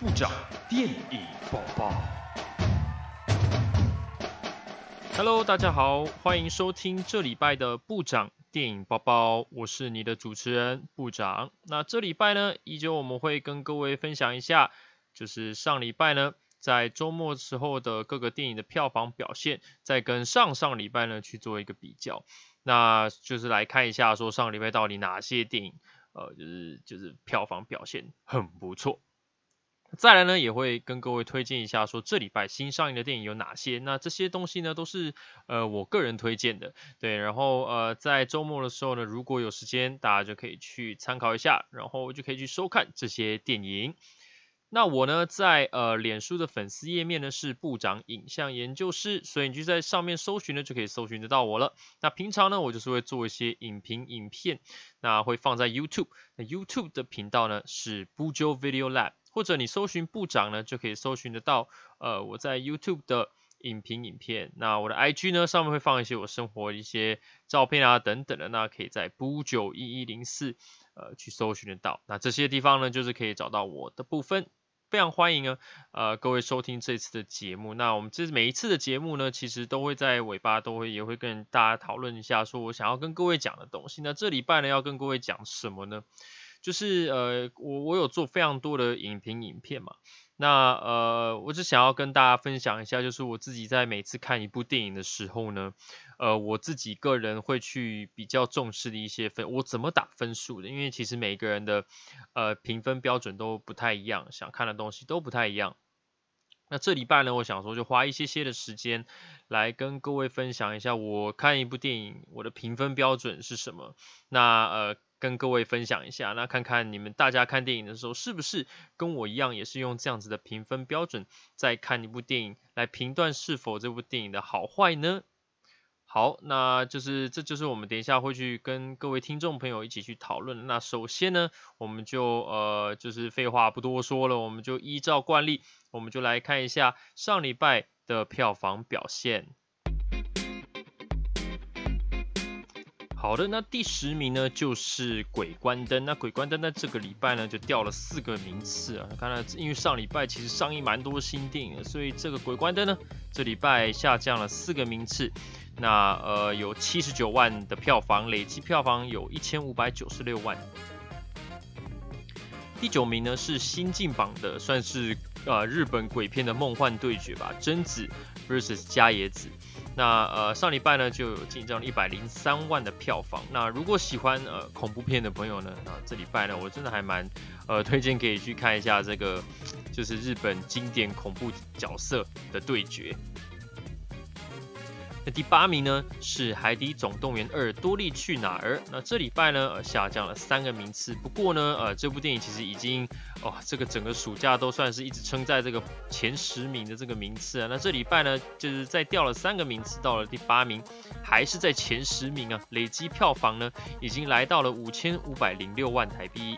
部长电影报报。Hello， 大家好，欢迎收听这礼拜的部长电影报报，我是你的主持人部长。那这礼拜呢，依旧我们会跟各位分享一下，就是上礼拜呢，在周末时候的各个电影的票房表现，再跟上礼拜呢去做一个比较。那就是来看一下，说上礼拜到底哪些电影，就是票房表现很不错。再来呢，也会跟各位推荐一下，说这礼拜新上映的电影有哪些。那这些东西呢，都是我个人推荐的，对。然后在周末的时候呢，如果有时间，大家就可以去参考一下，然后就可以去收看这些电影。那我呢，在脸书的粉丝页面呢是部长影像研究室，所以你就在上面搜寻呢，就可以搜寻得到我了。那平常呢，我就是会做一些影评影片，那会放在 YouTube。那 YouTube 的频道呢是 Bujo Video Lab， 或者你搜寻部长呢，就可以搜寻得到我在 YouTube 的影评影片。那我的 IG 呢，上面会放一些我生活的一些照片啊等等的，那可以在 Bujo1104去搜寻得到。那这些地方呢，就是可以找到我的部分。非常欢迎呢，各位收听这次的节目。那我们每一次的节目呢，其实都会在尾巴也会跟大家讨论一下，说我想要跟各位讲的东西。那这礼拜呢，要跟各位讲什么呢？就是我有做非常多的影评影片嘛。那我只想要跟大家分享一下，就是我自己在每次看一部电影的时候呢，我自己个人会去比较重视的一些我怎么打分数的，因为其实每个人的评分标准都不太一样，想看的东西都不太一样。那这礼拜呢，我想说就花一些的时间来跟各位分享一下，我看一部电影我的评分标准是什么。那跟各位分享一下，那看看大家看电影的时候是不是跟我一样，也是用这样子的评分标准在看一部电影，来评断是否这部电影的好坏呢？好，那这就是我们等一下会去跟各位听众朋友一起去讨论。那首先呢，我们就是废话不多说了，我们就依照惯例，我们就来看一下上礼拜的票房表现。好的，那第10名呢就是《鬼关灯》。那《鬼关灯》在这个礼拜呢就掉了4个名次啊。看来因为上礼拜其实上映蛮多新电影的，所以这个《鬼关灯》呢这礼拜下降了4个名次。那有79万的票房，累计票房有1596万。第9名呢是新进榜的，算是日本鬼片的梦幻对决吧，贞子 vs 伽野子。那上礼拜呢就有进账103万的票房。那如果喜欢恐怖片的朋友呢，这礼拜呢我真的还蛮推荐可以去看一下这个就是日本经典恐怖角色的对决。那第8名呢是《海底总动员2：多利去哪儿》。那这礼拜呢下降了3个名次。不过呢这部电影其实已经这个整个暑假都算是一直撑在这个前10名的这个名次啊。那这礼拜呢就是再掉了3个名次，到了第8名，还是在前10名啊。累积票房呢已经来到了5506万台币。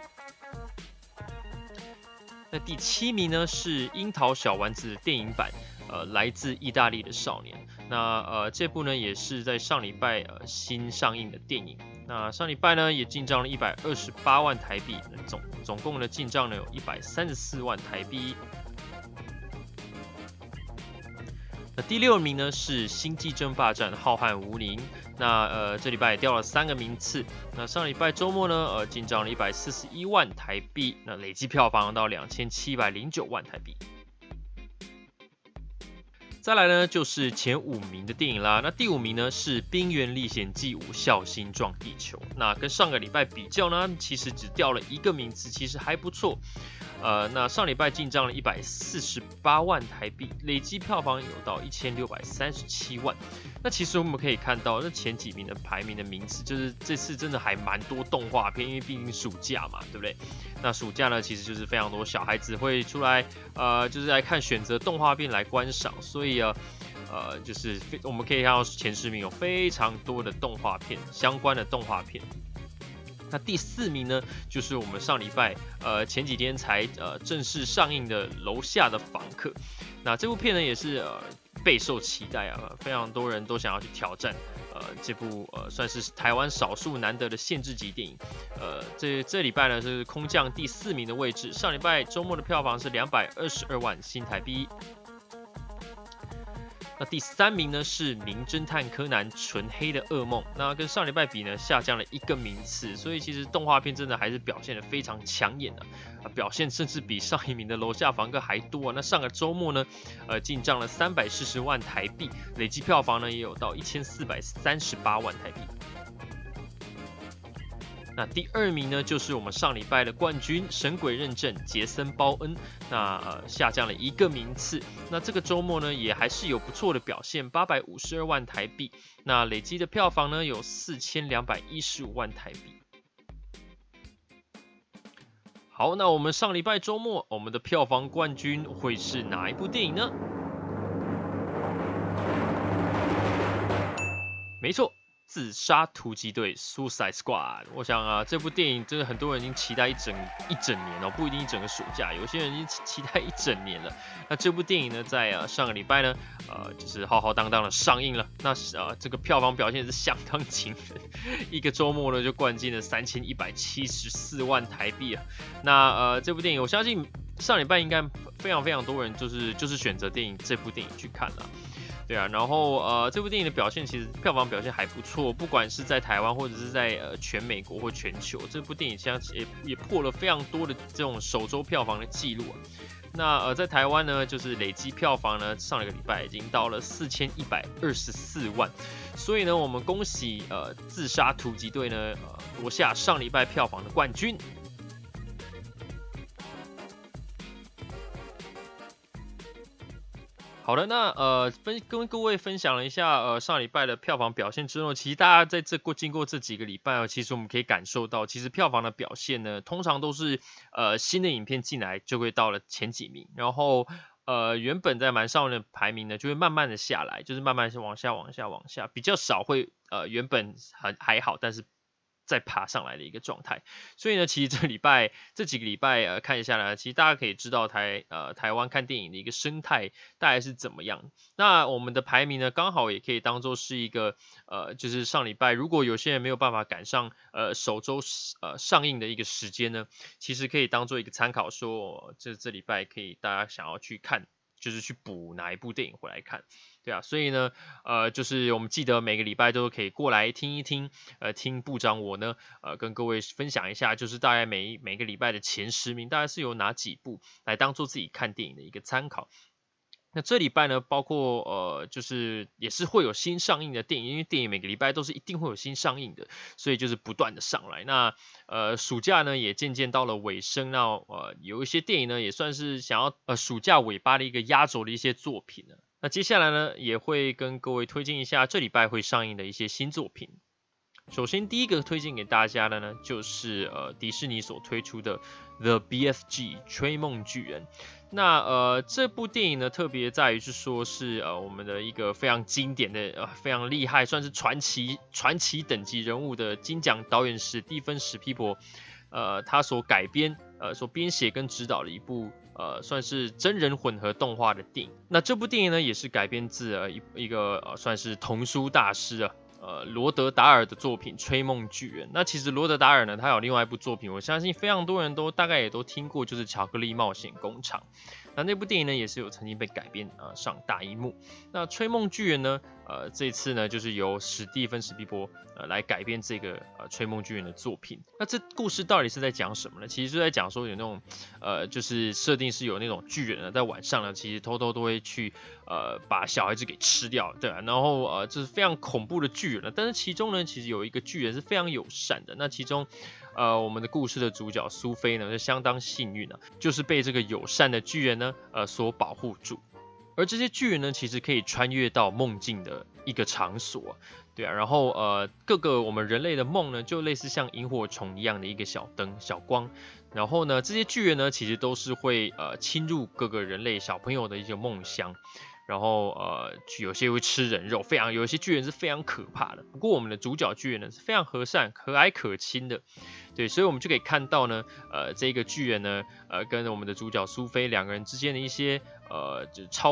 那第7名呢是樱桃小丸子的电影版，来自意大利的少年。那这部呢也是在上礼拜新上映的电影。那上礼拜呢也进账了128万台币，总共的进账呢有134万台币。那第6名呢是《星际争霸战：浩瀚无垠》。那这礼拜也掉了3个名次。那上礼拜周末呢进账了141万台币，那累计票房到2709万台币。再来呢就是前5名的电影啦。那第5名呢是《冰原历险记5：孝心撞地球》。那跟上个礼拜比较呢，其实只掉了1个名次，其实还不错。那上礼拜进账了148万台币，累计票房有到1637万。那其实我们可以看到，那前几名的排名的名次，就是这次真的还蛮多动画片，因为毕竟暑假嘛，对不对？那暑假呢，其实就是非常多小孩子会出来，就是来看选择动画片来观赏，所以就是我们可以看到前10名有非常多的动画片，相关的动画片。那第4名呢，就是我们上礼拜前几天才正式上映的《楼下的房客》。那这部片呢也是备受期待啊，非常多人都想要去挑战这部算是台湾少数难得的限制级电影。这礼拜呢是空降第4名的位置，上礼拜周末的票房是222万新台币。那第3名呢是《名侦探柯南：纯黑的噩梦》，那跟上礼拜比呢下降了1个名次，所以其实动画片真的还是表现得非常抢眼表现甚至比上一名的楼下房客还多那上个周末呢，进账了340万台币，累计票房呢也有到1438万台币。那第2名呢，就是我们上礼拜的冠军《神鬼认证》杰森·鲍恩，那下降了1个名次。那这个周末呢，也还是有不错的表现，852万台币。那累积的票房呢，有4215万台币。好，那我们上礼拜周末，我们的票房冠军会是哪一部电影呢？没错。自杀突击队 Suicide Squad， 我想这部电影真的很多人已经期待一整年不一定一整个暑假，有些人已经期待一整年了。那这部电影呢，在上个礼拜呢，就是浩浩荡荡的上映了。那这个票房表现是相当惊人，一个周末呢就灌进了3174万台币那这部电影，我相信上礼拜应该非常多人就是选择这部电影去看了。对啊，然后这部电影的表现其实票房表现还不错，不管是在台湾或者是在全美国或全球，这部电影现在也破了非常多的这种首周票房的记录那在台湾呢，就是累积票房呢，上一个礼拜已经到了4124万，所以呢，我们恭喜自杀突击队呢夺下上礼拜票房的冠军。好的，那跟各位分享了一下上礼拜的票房表现之后，其实大家在经过这几个礼拜其实我们可以感受到，其实票房的表现呢，通常都是新的影片进来就会到了前几名，然后原本在蛮上的排名呢就会慢慢的下来，就是慢慢往下，比较少会原本还好，但是再爬上来的一个状态。所以呢，其实这几个礼拜看一下呢，其实大家可以知道台湾看电影的一个生态大概是怎么样。那我们的排名呢，刚好也可以当做是一个就是上礼拜如果有些人没有办法赶上首周上映的一个时间呢，其实可以当做一个参考说，这礼拜可以大家想要去看，就是去补哪一部电影回来看。对啊，所以呢，就是我们记得每个礼拜都可以过来听一听，听部长我呢，跟各位分享一下，就是大概每个礼拜的前10名，大概是有哪几部来当做自己看电影的一个参考。那这礼拜呢，包括就是也是会有新上映的电影，因为电影每个礼拜都是一定会有新上映的，所以就是不断的上来。那暑假呢也渐渐到了尾声，那有一些电影呢也算是想要暑假尾巴的一个压轴的一些作品呢。那接下来呢也会跟各位推荐一下这礼拜会上映的一些新作品。首先第一个推荐给大家的呢，就是迪士尼所推出的 The BFG 吹梦巨人。那这部电影呢，特别在于是说是我们的一个非常经典的非常厉害，算是传奇等级人物的金奖导演史蒂芬史皮伯他所改编所编写跟指导的一部算是真人混合动画的电影。那这部电影呢，也是改编自一个算是童书大师罗德达尔的作品《吹梦巨人》。那其实罗德达尔呢，他有另外一部作品，我相信非常多人大概也都听过，就是《巧克力冒险工厂》。那部电影呢，也是有曾经被改编上大荧幕。那《吹梦巨人》呢，这次呢就是由史蒂芬史皮伯来改编这个《吹梦巨人》的作品。那这故事到底是在讲什么呢？其实是在讲说有那种就是设定是有那种巨人呢，在晚上呢，其实偷偷都会去把小孩子给吃掉，对啊，然后这是非常恐怖的巨人。但是其中呢，其实有一个巨人是非常友善的。那其中我们的故事的主角苏菲呢，是相当幸运就是被这个友善的巨人呢所保护住。而这些巨人呢，其实可以穿越到梦境的一个场所，对啊，然后各个我们人类的梦呢，就类似像萤火虫一样的一个小灯、小光。然后呢，这些巨人呢，其实都是会侵入各个人类小朋友的一些梦乡。然后有些会吃人肉，有一些巨人是非常可怕的。不过我们的主角巨人呢是非常和善、和蔼可亲的，对，所以我们就可以看到呢，这个巨人呢，跟我们的主角苏菲两个人之间的一些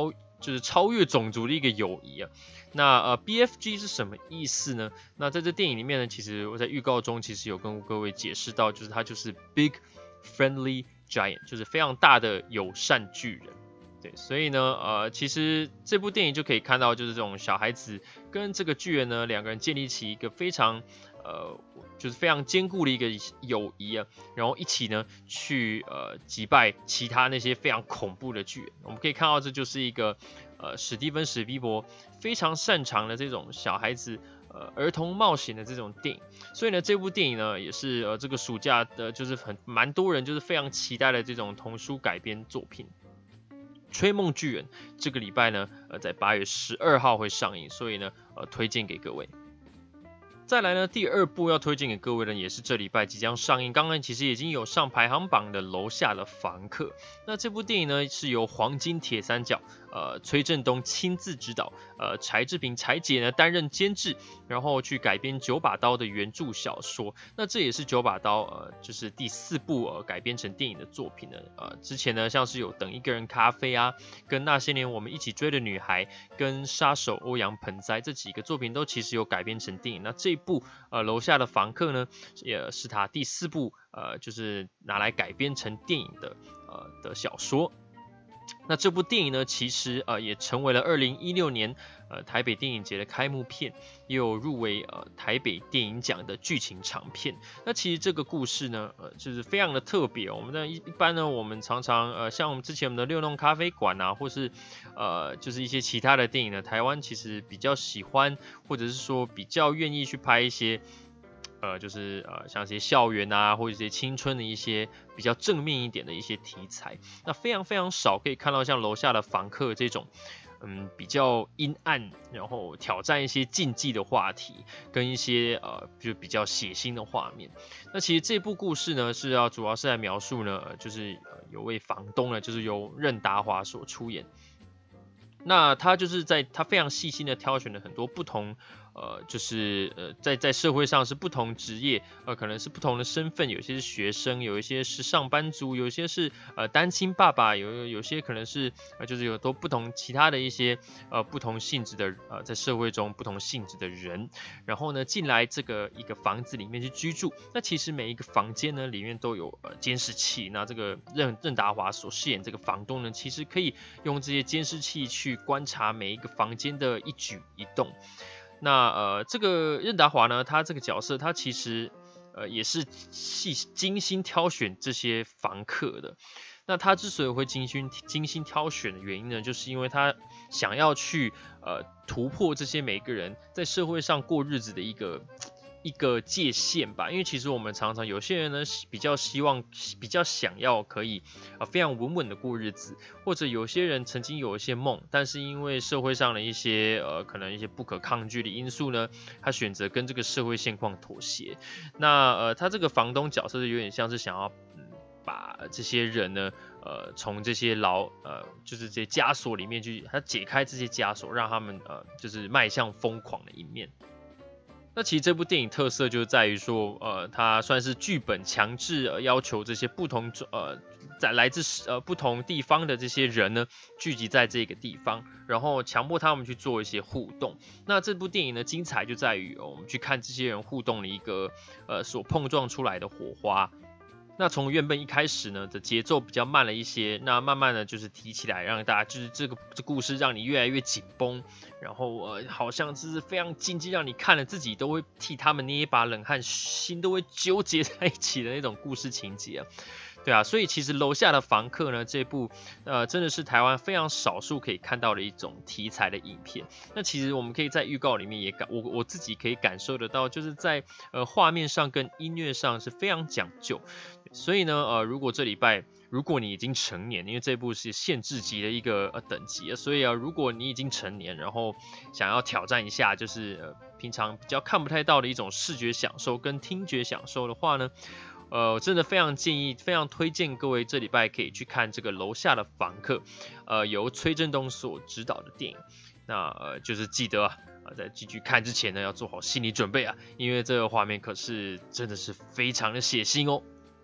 就是超越种族的一个友谊啊。那BFG 是什么意思呢？那在这电影里面呢，其实我在预告中其实有跟各位解释到，就是它就是 Big Friendly Giant， 就是非常大的友善巨人。对，所以呢，其实这部电影就可以看到，就是这种小孩子跟这个巨人呢，两个人建立起一个非常就是非常坚固的一个友谊啊，然后一起呢去击败其他那些非常恐怖的巨人。我们可以看到，这就是一个史蒂芬史匹柏非常擅长的这种小孩子儿童冒险的这种电影。所以呢，这部电影呢也是这个暑假的，就是蛮多人就是非常期待的这种童书改编作品。吹梦巨人这个礼拜呢，在8月12号会上映，所以呢，推荐给各位。再来呢，第二部要推荐给各位的也是这礼拜即将上映，刚刚其实已经有上排行榜的《楼下的房客》。那这部电影呢是由黄金铁三角崔振东亲自指导，柴智屏柴姐呢担任监制，然后去改编九把刀的原著小说。那这也是九把刀就是第4部改编成电影的作品呢。之前呢像是有等一个人咖啡啊，跟那些年我们一起追的女孩，跟杀手欧阳盆栽这几个作品都其实有改编成电影。那这一部楼下的房客呢，也是他第4部就是拿来改编成电影的小说。那这部电影呢，其实也成为了2016年台北电影节的开幕片，也有入围台北电影奖的剧情长片。那其实这个故事呢，就是非常的特别。我们呢一般呢，我们常常像我们之前我们的六弄咖啡馆啊，或是就是一些其他的电影呢，台湾其实比较喜欢，或者是说比较愿意去拍一些。就是像一些校园啊，或者一些青春的一些比较正面一点的一些题材，那非常非常少可以看到像楼下的房客这种，比较阴暗，然后挑战一些禁忌的话题，跟一些就比较血腥的画面。那其实这部故事呢，主要是来描述呢，就是有位房东呢，就是由任达华所出演。那他就是他非常细心的挑选了很多不同。就是在社会上是不同职业，可能是不同的身份，有些是学生，有一些是上班族，有些是单亲爸爸，有些可能是就是有都不同其他的一些不同性质的在社会中不同性质的人，然后呢进来这个一个房子里面去居住。那其实每一个房间呢里面都有监视器，那这个任达华所饰演这个房东呢，其实可以用这些监视器去观察每一个房间的一举一动。那这个任达华呢，他这个角色他其实也是精心挑选这些房客的。那他之所以会精心挑选的原因呢，就是因为他想要去突破这些每个人在社会上过日子的一个界限吧。因为其实我们常常有些人呢比较想要可以非常稳稳的过日子，或者有些人曾经有一些梦，但是因为社会上的一些可能一些不可抗拒的因素呢，他选择跟这个社会现况妥协。那他这个房东角色有点像是想要把这些人呢从这些就是这些枷锁里面去，他解开这些枷锁，让他们就是迈向疯狂的一面。那其实这部电影特色就在于说，它算是剧本强制要求这些不同来自不同地方的这些人呢，聚集在这个地方，然后强迫他们去做一些互动。那这部电影呢，精彩就在于我们去看这些人互动的一个所碰撞出来的火花。那从原本一开始呢的节奏比较慢了一些，那慢慢的就是提起来，让大家就是这故事让你越来越紧绷，然后好像是非常禁忌，让你看了自己都会替他们捏一把冷汗，心都会纠结在一起的那种故事情节啊。对啊，所以其实楼下的房客呢，这部真的是台湾非常少数可以看到的一种题材的影片。那其实我们可以在预告里面也我自己可以感受得到，就是在画面上跟音乐上是非常讲究。所以呢，如果这礼拜如果你已经成年，因为这部是限制级的一个等级，所以如果你已经成年，然后想要挑战一下，就是平常比较看不太到的一种视觉享受跟听觉享受的话呢，我真的非常建议，非常推荐各位这礼拜可以去看这个楼下的房客，由崔振东所指导的电影。那就是记得在继续看之前呢，要做好心理准备啊，因为这个画面可是真的是非常的血腥哦。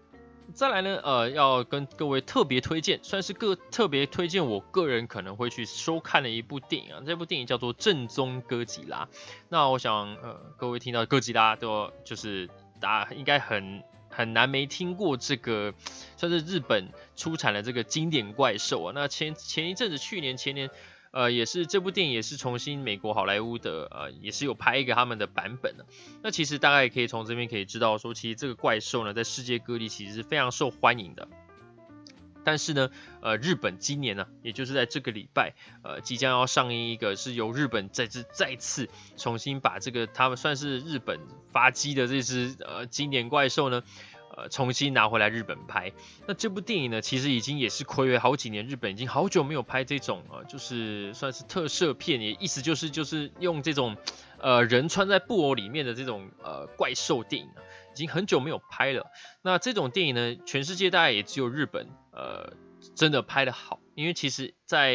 再来呢，要跟各位特别推荐，算是特别推荐我个人可能会去收看的一部电影啊。这部电影叫做《正宗哥吉拉》。那我想，各位听到哥吉拉都就是大家应该很难没听过这个，算是日本出产的这个经典怪兽啊。那前一阵子，去年前年。也是这部电影也是重新美国好莱坞的，也是有拍一个他们的版本的。那其实大概也可以从这边可以知道说，其实这个怪兽呢，在世界各地其实是非常受欢迎的。但是呢，日本今年呢，也就是在这个礼拜，即将要上映一个是由日本再次重新把这个他们算是日本发迹的这只经典怪兽呢。重新拿回来日本拍。那这部电影呢，其实已经也是睽违好几年，日本已经好久没有拍这种就是算是特摄片，也意思就是用这种人穿在布偶里面的这种怪兽电影啊，已经很久没有拍了。那这种电影呢，全世界大概也只有日本真的拍得好，因为其实在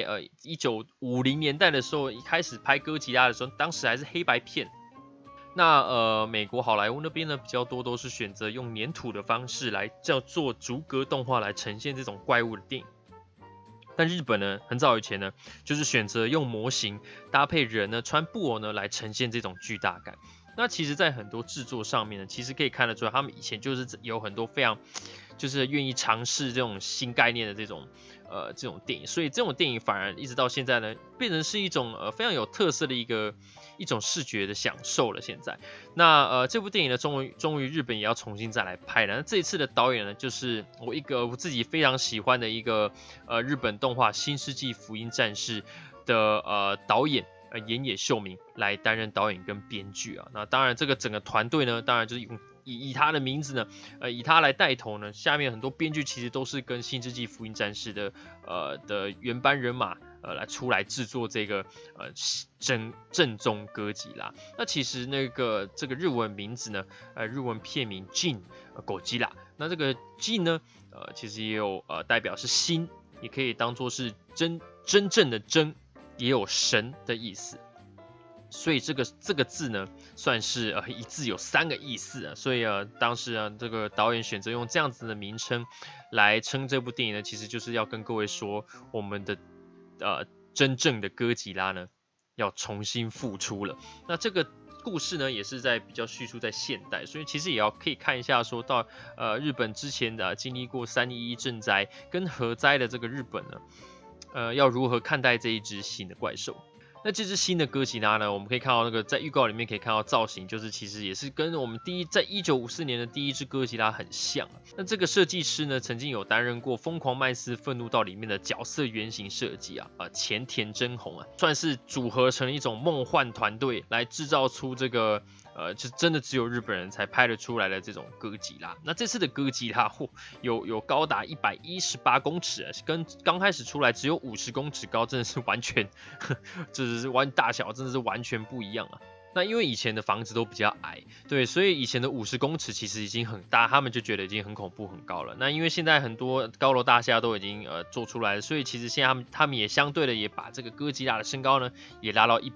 1950年代的时候，一开始拍哥吉拉的时候，当时还是黑白片。那美国好莱坞那边呢，比较多都是选择用粘土的方式来叫做逐格动画来呈现这种怪物的电影。但日本呢，很早以前呢，就是选择用模型搭配人呢穿布偶呢来呈现这种巨大感。那其实，在很多制作上面呢，其实可以看得出来，他们以前就是有很多非常就是愿意尝试这种新概念的这种电影，所以这种电影反而一直到现在呢，变成是一种非常有特色的一种视觉的享受了。现在，那这部电影呢，终于日本也要重新再来拍了。那这一次的导演呢，就是我自己非常喜欢的一个日本动画《新世纪福音战士》的导演。岩野秀明来担任导演跟编剧啊，那当然这个整个团队呢，当然就是以他的名字呢，以他来带头呢，下面很多编剧其实都是跟《新世纪福音战士》的原班人马出来制作这个正宗哥吉拉。那其实这个日文名字呢，日文片名 Jin Godzilla， 那这个 Jin 呢，其实也有代表是新，也可以当做是真正的真。也有神的意思，所以这个字呢，算是一字有3个意思啊。所以当时这个导演选择用这样子的名称来称这部电影呢，其实就是要跟各位说，我们的真正的哥吉拉呢，要重新复出了。那这个故事呢，也是在比较叙述在现代，所以其实也可以看一下，说到日本之前的经历过3.11震灾跟核灾的这个日本呢。要如何看待这一只新的怪兽？那这只新的哥吉拉呢？我们可以看到在预告里面可以看到造型，就是其实也是跟我们在1954年的第一只哥吉拉很像。那这个设计师呢，曾经有担任过《疯狂麦斯愤怒道》里面的角色原型设计前田真宏算是组合成一种梦幻团队来制造出这个。就真的只有日本人才拍得出来的这种哥吉拉。那这次的哥吉拉有高达118公尺，跟刚开始出来只有50公尺高，真的是完全，就是大小真的是完全不一样啊。那因为以前的房子都比较矮，对，所以以前的50公尺其实已经很大，他们就觉得已经很恐怖很高了。那因为现在很多高楼大厦都已经做出来了，所以其实现在他们也相对的也把这个哥吉拉的身高呢也拉到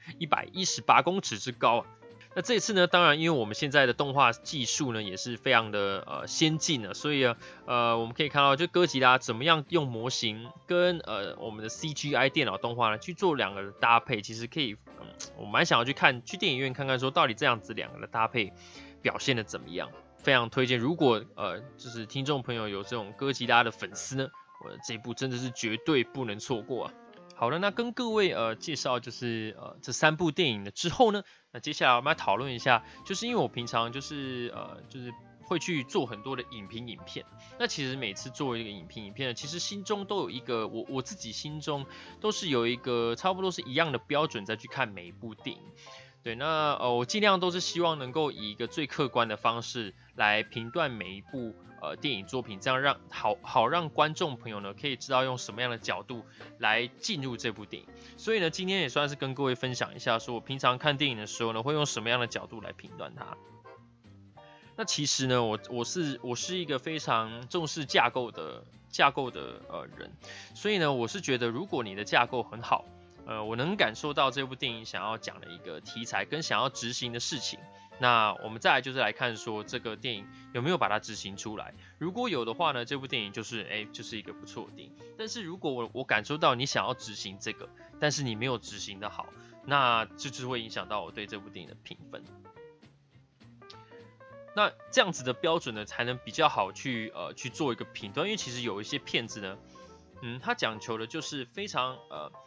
118公尺之高啊。那这次呢，当然因为我们现在的动画技术呢也是非常的先进了，所以我们可以看到就哥吉拉怎么样用模型跟我们的 CGI 电脑动画呢去做2个的搭配，其实可以我蛮想要去电影院看看说到底这样子2个的搭配表现的怎么样，非常推荐。如果就是听众朋友有这种哥吉拉的粉丝呢，这一部真的是绝对不能错过啊。好了，那跟各位介绍就是这3部电影的之后呢，那接下来我们来讨论一下，就是因为我平常就是会去做很多的影片，那其实每次做一个影片呢，其实心中都有一个我自己心中都是有一个差不多是一样的标准再去看每一部电影。对，那我尽量都是希望能够以一个最客观的方式来评断每一部电影作品，这样让观众朋友呢可以知道用什么样的角度来进入这部电影。所以呢，今天也算是跟各位分享一下，说我平常看电影的时候呢，会用什么样的角度来评断它。那其实呢，我是一个非常重视架构的人，所以呢，我是觉得如果你的架构很好。我能感受到这部电影想要讲的一个题材跟想要执行的事情， 那我们再来就是来看说这个电影有没有把它执行出来。如果有的话呢，这部电影就是一个不错的电影。但是如果我感受到你想要执行这个，但是你没有执行的好，那这就是会影响到我对这部电影的评分。那这样子的标准呢，才能比较好去做一个评断。因为其实有一些片子呢，它讲求的就是非常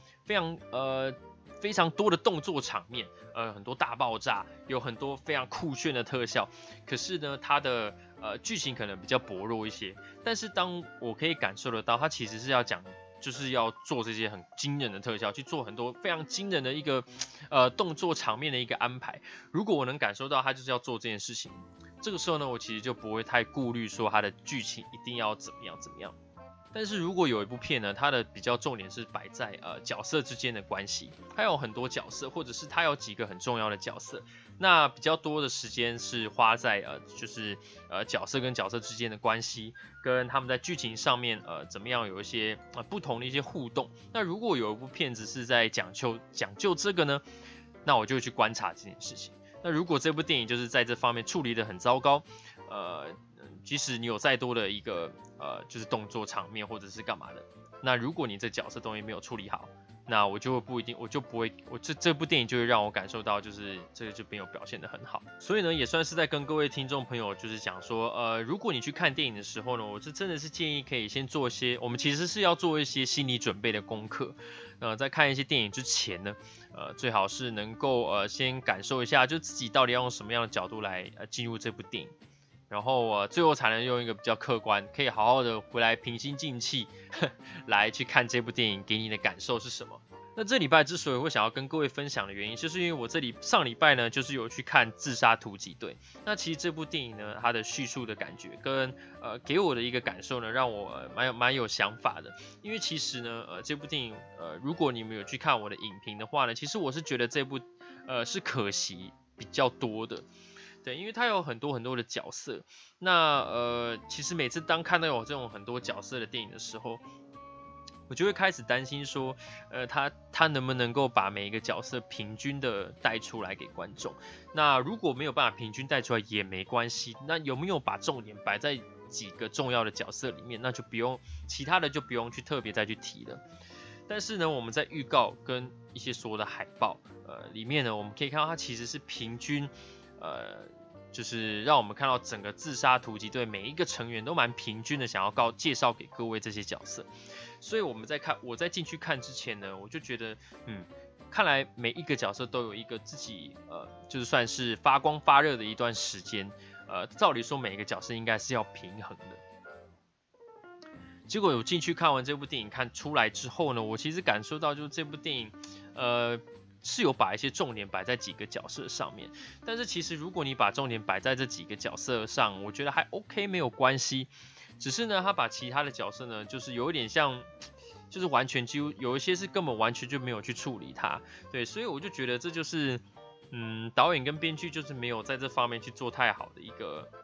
多的动作场面，很多大爆炸，有很多非常酷炫的特效。可是呢，它的剧情可能比较薄弱一些。但是当我可以感受得到，它其实是要讲，就是要做这些很惊人的特效，去做很多非常惊人的一个动作场面的一个安排。如果我能感受到它就是要做这件事情，这个时候呢，我其实就不会太顾虑说它的剧情一定要怎么样。但是如果有一部片呢，它的比较重点是摆在角色之间的关系，它有很多角色，或者是它有几个很重要的角色，那比较多的时间是花在就是角色跟角色之间的关系，跟他们在剧情上面怎么样有一些不同的一些互动。那如果有一部片子是在讲究这个呢，那我就会去观察这件事情。那如果这部电影就是在这方面处理得很糟糕，即使你有再多的一个就是动作场面或者是干嘛的，那如果你这角色东西没有处理好，那我就不会，这部电影就会让我感受到，就是这个就没有表现得很好。所以呢，也算是在跟各位听众朋友就是讲说，如果你去看电影的时候呢，我是真的是建议可以先做一些，我们其实是要做一些心理准备的功课。在看一些电影之前呢，最好是能够先感受一下，就自己到底要用什么样的角度来进入这部电影。然后最后才能用一个比较客观，可以好好的回来平心静气来去看这部电影，给你的感受是什么。那这礼拜之所以会想要跟各位分享的原因，就是因为我上礼拜呢，就是有去看《自杀突击队》。那其实这部电影呢，它的叙述的感觉跟给我的一个感受呢，让我蛮有想法的。因为其实呢，这部电影如果你们有去看我的影评的话呢，其实我是觉得这部是可惜比较多的。对，因为它有很多的角色，那其实每次当看到有这种很多角色的电影的时候，我就会开始担心说，他能不能够把每一个角色平均的带出来给观众？那如果没有办法平均带出来也没关系，那有没有把重点摆在几个重要的角色里面？那就不用其他的就不用去特别再去提了。但是呢，我们在预告跟一些所有的海报里面呢，我们可以看到它其实是平均。就是让我们看到整个自杀突击队每一个成员都蛮平均的，想要介绍给各位这些角色。所以我在进去看之前呢，我就觉得，看来每一个角色都有一个自己就是算是发光发热的一段时间。照理说每一个角色应该是要平衡的。结果我进去看完这部电影看出来之后呢，我其实感受到就是这部电影，是有把一些重点摆在几个角色上面，但是其实如果你把重点摆在这几个角色上，我觉得还 OK 没有关系。只是呢，他把其他的角色呢，就是有一点像，就是完全几乎有一些是根本完全就没有去处理它。对，所以我就觉得这就是，导演跟编剧就是没有在这方面去做太好的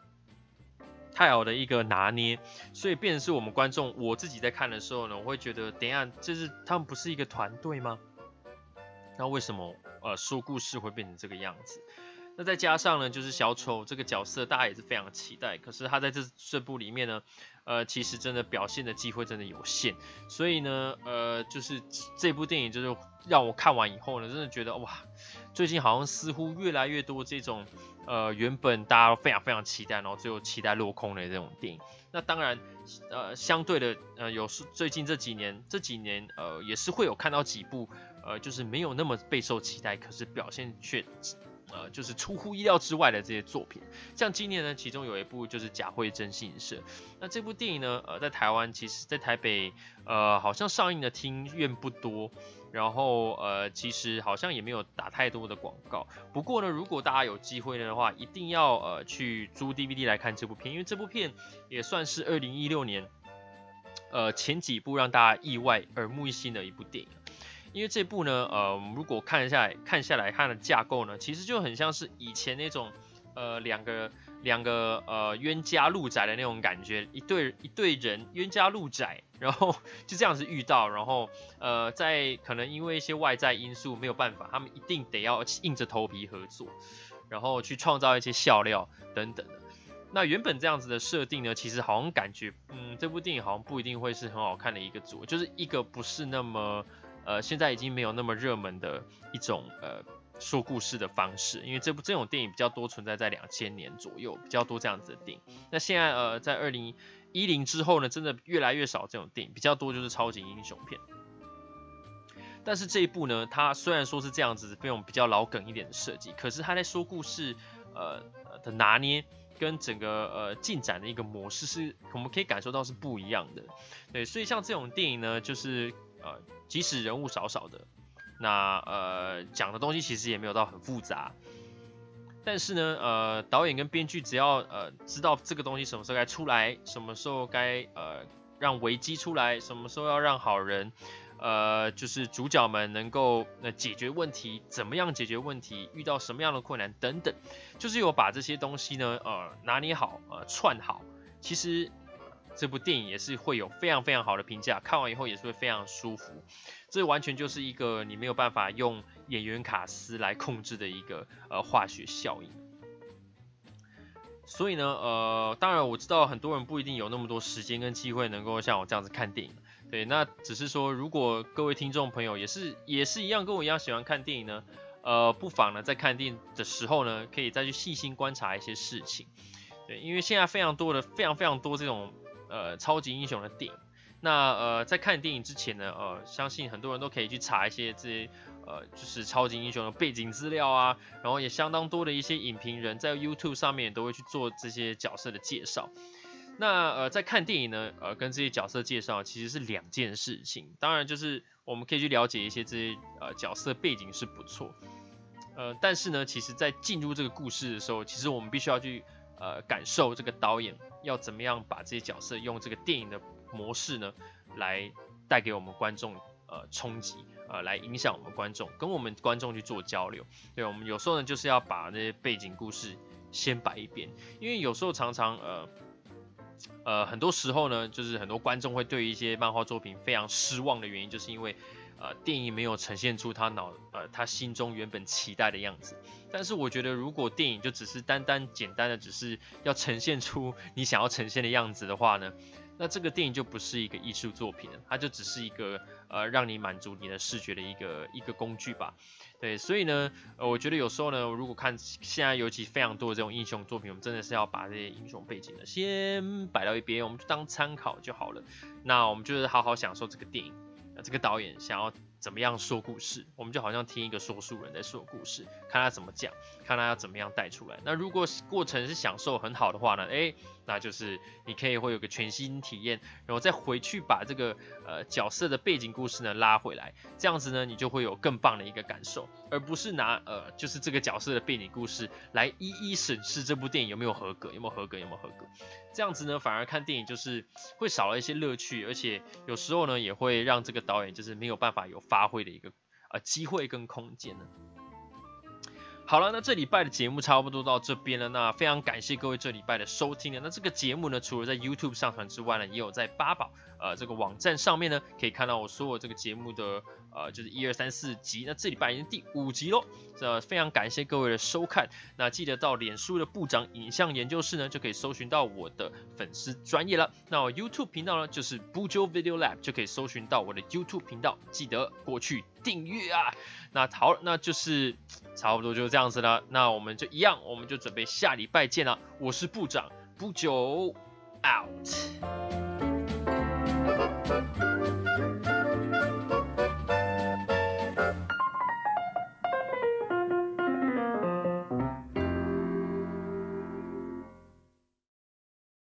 一个拿捏，所以变成是我们观众，我自己在看的时候呢，我会觉得，等一下，就是他们不是一个团队吗？那为什么说故事会变成这个样子？那再加上呢，就是小丑这个角色，大家也是非常期待。可是他在这部里面呢，其实真的表现的机会真的有限。所以呢，就是这部电影就是让我看完以后呢，真的觉得哇，最近好像似乎越来越多这种原本大家都非常非常期待，然后最后期待落空的这种电影。那当然，相对的，最近这几年也是会有看到几部。就是没有那么备受期待，可是表现却就是出乎意料之外的这些作品。像今年呢，其中有一部就是假惠真心社。那这部电影呢，在台湾其实在台北好像上映的厅院不多，然后其实好像也没有打太多的广告。不过呢，如果大家有机会的话，一定要去租 DVD 来看这部片，因为这部片也算是2016年前几部让大家意外耳目一新的一部电影。因为这部呢，如果看下来它的架构呢，其实就很像是以前那种两个冤家路窄的那种感觉，一对人冤家路窄，然后就这样子遇到，然后在可能因为一些外在因素没有办法，他们一定得要硬着头皮合作。 然后去创造一些笑料等等的。那原本这样子的设定呢，其实好像感觉，这部电影好像不一定会是很好看的一个组，就是一个不是那么，现在已经没有那么热门的一种说故事的方式，因为这种电影比较多存在在2000年左右，比较多这样子的电影。那现在在2010之后呢，真的越来越少这种电影，比较多就是超级英雄片。但是这一部呢，它虽然说是这样子，这种比较老梗一点的设计，可是它在说故事的拿捏跟整个进展的一个模式是，我们可以感受到是不一样的。对，所以像这种电影呢，就是即使人物少少的，那讲的东西其实也没有到很复杂，但是呢，导演跟编剧只要知道这个东西什么时候该出来，什么时候该让危机出来，什么时候要让好人。就是主角们能够解决问题，怎么样解决问题，遇到什么样的困难等等，就是有把这些东西呢拿捏好，串好。其实这部电影也是会有非常非常好的评价，看完以后也是会非常舒服。这完全就是一个你没有办法用演员卡司来控制的一个化学效应。所以呢，当然我知道很多人不一定有那么多时间跟机会能够像我这样子看电影。对，那只是说，如果各位听众朋友也是一样跟我一样喜欢看电影呢，不妨呢在看电影的时候呢，可以再去细心观察一些事情。对，因为现在非常多这种超级英雄的电影。那在看电影之前呢，相信很多人都可以去查一些这些就是超级英雄的背景资料啊，然后也相当多的一些影评人在 YouTube 上面都会去做这些角色的介绍。那在看电影呢，跟这些角色介绍其实是两件事情。当然就是我们可以去了解一些这些角色背景是不错，但是呢，其实在进入这个故事的时候，其实我们必须要去感受这个导演要怎么样把这些角色用这个电影的模式呢，来带给我们观众冲击，来影响我们观众，跟我们观众去做交流。对，我们有时候呢就是要把那些背景故事先摆一遍，因为有时候常常很多时候呢，就是很多观众会对一些漫画作品非常失望的原因，就是因为电影没有呈现出他心中原本期待的样子。但是我觉得，如果电影就只是简单的只是要呈现出你想要呈现的样子的话呢，那这个电影就不是一个艺术作品了，它就只是一个让你满足你的视觉的一个工具吧。对，所以呢，我觉得有时候呢，如果看现在尤其非常多的这种英雄作品，我们真的是要把这些英雄背景呢先摆到一边，我们就当参考就好了。那我们就是好好享受这个电影，这个导演想要怎么样说故事，我们就好像听一个说书人在说故事，看他怎么讲，看他要怎么样带出来。那如果过程是享受很好的话呢，那就是你可以会有个全新体验，然后再回去把这个角色的背景故事呢拉回来，这样子呢你就会有更棒的一个感受，而不是拿就是这个角色的背景故事来一一审视这部电影有没有合格，这样子呢反而看电影就是会少了一些乐趣，而且有时候呢也会让这个导演就是没有办法有发挥的一个机会跟空间呢。好了，那这礼拜的节目差不多到这边了。那非常感谢各位这礼拜的收听呢。那这个节目呢，除了在 YouTube 上传之外呢，也有在八宝这个网站上面呢，可以看到我所有这个节目的就是1、2、3、4集。那这礼拜已经第5集咯。非常感谢各位的收看。那记得到脸书的部长影像研究室呢，就可以搜寻到我的粉丝专页了。那我 YouTube 频道呢，就是 Bujo Video Lab， 就可以搜寻到我的 YouTube 频道。记得过去订阅啊。那好，那就是差不多就是这样子了。那我们就一样，我们就准备下礼拜见了。我是部长Bujo out。